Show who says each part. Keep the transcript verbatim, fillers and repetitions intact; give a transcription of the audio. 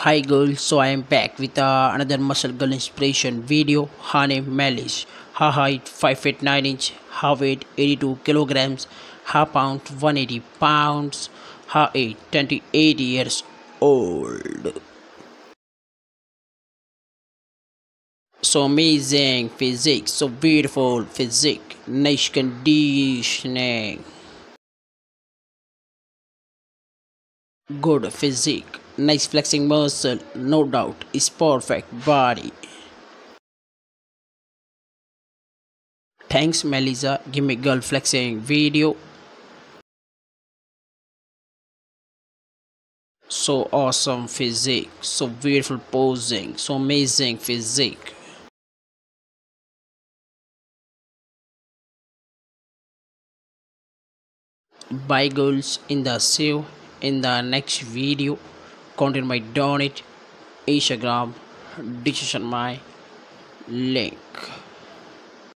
Speaker 1: Hi girls, so I am back with uh, another muscle girl inspiration video. Her name Malish. Her height five feet nine inch, her weight eighty-two kilograms, her pound one hundred eighty pounds, her age twenty-eight years old. So amazing physique, so beautiful physique, nice conditioning, good physique, nice flexing muscle, no doubt, is perfect body. Thanks Melissa, give me girl flexing video. So awesome physique, so beautiful posing, so amazing physique. Bye girls, in the see you in the next video. Content my donate Instagram, decision my link.